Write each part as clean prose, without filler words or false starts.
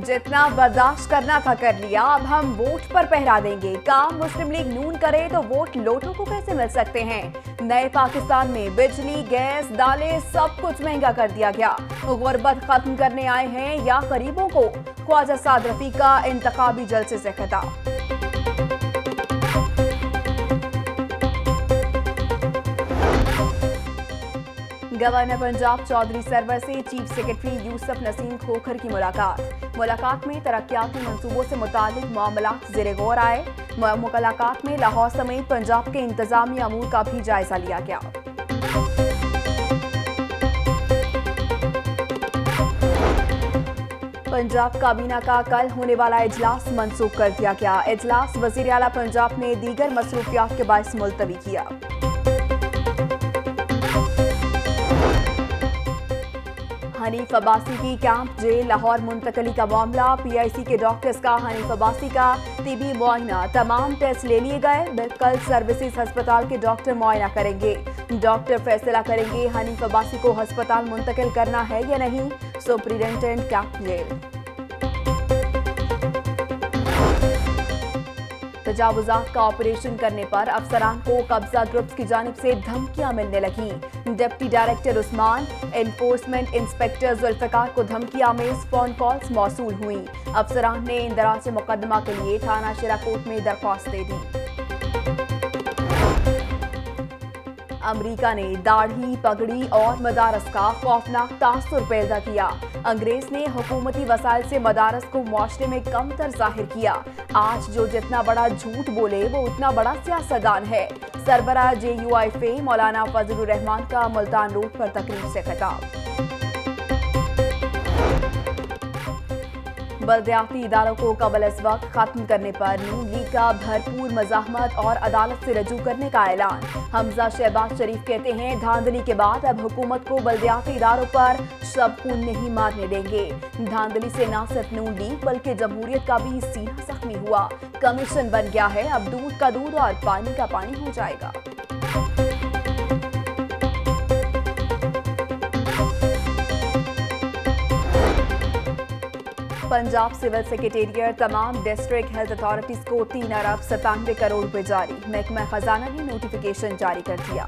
जितना बर्दाश्त करना था कर लिया, अब हम वोट पर पहरा देंगे। काम मुस्लिम लीग नून करे तो वोट लोटों को कैसे मिल सकते हैं। नए पाकिस्तान में बिजली, गैस, दालें सब कुछ महंगा कर दिया गया। गुर्बत खत्म करने आए हैं या गरीबों को। ख्वाजा साद रफीक का इंतखाबी जलसे से खिताब। गवर्नर पंजाब चौधरी सरवर से चीफ सेक्रेटरी यूसुफ नसीम खोखर की मुलाकात में तरक्याती मंसूबों से मुतालिक मामलात ज़ेरे गौर आए। मुलाकात में लाहौर समेत पंजाब के इंतजामी अमूर का भी जायजा लिया गया। पंजाब काबीना का कल होने वाला इजलास मंसूख कर दिया गया। इजलास वज़ीर आला पंजाब ने दीगर मसरूफियात के बाइस मुलतवी किया। हनीफ अब्बासी की कैंप जेल लाहौर मुंतकली का मामला। PIC के डॉक्टर्स का हनीफ अब्बासी का तिबी मुआयना, तमाम टेस्ट ले लिए गए। कल सर्विसेज अस्पताल के डॉक्टर मुआयना करेंगे। डॉक्टर फैसला करेंगे हनीफ अब्बासी को अस्पताल मुंतकिल करना है या नहीं। Superintendent camp jail. तजावुजात का ऑपरेशन करने पर अफसरान को कब्जा ग्रुप्स की जानिब से धमकियां मिलने लगी। Deputy director Usman, enforcement inspector Zulfiqar को धमकियां में फोन कॉल्स मौसूल हुई। अफसरान ने इंदराज मुकदमा के लिए थाना शिराकोट में दरख्वास्त दे दी। अमरीका ने दाढ़ी, पगड़ी और मदारस का खौफनाक तासुर पैदा किया। अंग्रेज ने हुकूमती वसाइल से मदारस को मुआशरे में कमतर जाहिर किया। आज जो जितना बड़ा झूठ बोले वो उतना बड़ा सियासतदान है। सरबराह JUIF मौलाना फजलुर रहमान का मुल्तान रोड पर तकरीब से खिताब। बल्दियाती इदारों को कबल इस वक्त खत्म करने पर नून लीग का भरपूर मज़ाहमत और अदालत से रजू करने का ऐलान। हमजा शहबाज शरीफ कहते हैं धांधली के बाद अब हुकूमत को बल्दियाती इदारों पर शब खून नहीं मारने देंगे। धांधली से न सिर्फ नून लीग बल्कि जमहूरियत का भी सीना जख्मी हुआ। कमीशन बन गया है, अब दूध का दूध और पानी का पानी हो जाएगा। पंजाब सिविल सेक्रेटेरिएट तमाम डिस्ट्रिक्ट हेल्थ अथॉरिटीज को 3 अरब 97 करोड़ रुपए जारी। महकमा खजाना ने नोटिफिकेशन जारी कर दिया।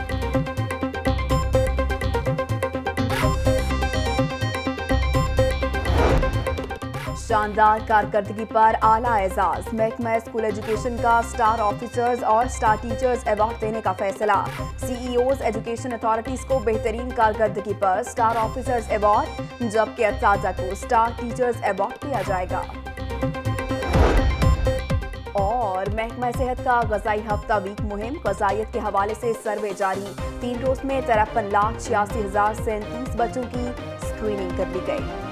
शानदार कारकर्दगी पर आला एजाज। महकमा स्कूल एजुकेशन का स्टार ऑफिसर्स और स्टार टीचर्स अवार्ड देने का फैसला। CEOs एजुकेशन अथॉरिटीज को बेहतरीन कारकर्दगी पर स्टार ऑफिसर्स अवार्ड, जबकि असातिज़ा को स्टार टीचर्स अवार्ड दिया जाएगा। और महकमा सेहत का ग़ज़ाई हफ्ता वीक मुहिम, ग़ज़ाइयत के हवाले से सर्वे जारी। 3 रोज में 53,86,037 बच्चों की स्क्रीनिंग कर ली गई।